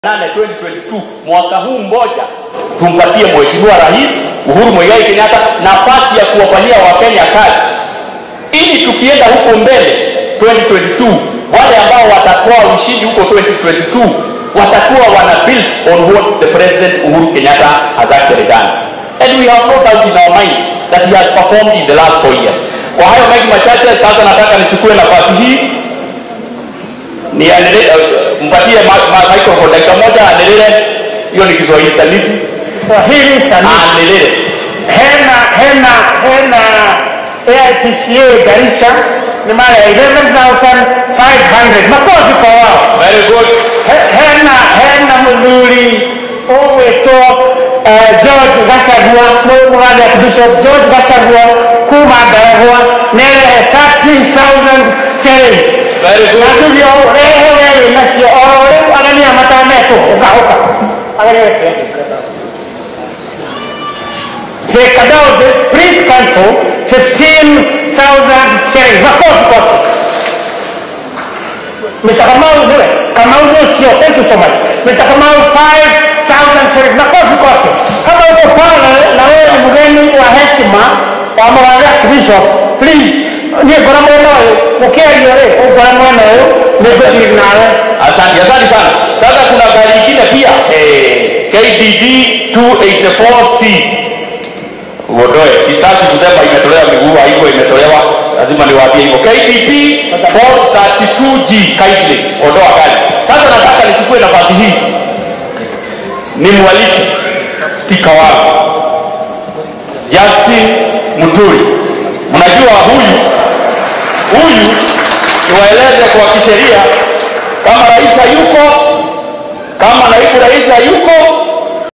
2022 mwaka huu mmoja tumpatie Mheshimiwa Rais Uhuru Muigai Kenyatta nafasi ya kuwafanyia Wakenya kazi, ili tukienda huko mbele 2022 wale ambao watakuwa ushindi huko 2022 watakuwa wana build on what the President Uhuru Kenyatta has actually done, and we have no doubt in our mind that he has performed in the last 4 years. Kwa hayo mengi machache, sasa nataka nichukue nafasi hii mpatie microphone dakika moja aendelee. Hiyo ni Kiswahili sanifu. Swahili sanifu. Aendelee. Hena AIPCA Garissa ni mara 11,500. Makofi kwa wao. Very good. Hena mzuri oweto George Gachagua mwale Bishop George Gachagua kuma Daragwa nele 13,000 shillings. Very good. Ndio wewe na sio ole anania matameto ukaoka. Angalia. The Kadauses, please cancel 15,000 shillings. Makofi kwa Mr. Kamau Nusio, thank you so much. Mr. Kamau, 5,000 shillings. Makofi kwake. Kama uko pale na wewe ni mgeni wa heshima wa Mwanza Bishop, please ni bora mwana ukeri yale bora mwana ni nawe. Asante sana. Sasa kuna gari nyingine pia KDD 284C. Uondoe. Sitaki kusema imetolewa miguu, haiko imetolewa. Lazima niwaambie hivyo. KDP 432G kindly ondoa gari. Sasa nataka nichukue nafasi hii nimwalike spika wangu Justin Muturi. Mnajua huyu niwaeleze kwa kisheria, kama rais hayuko, kama naibu rais hayuko,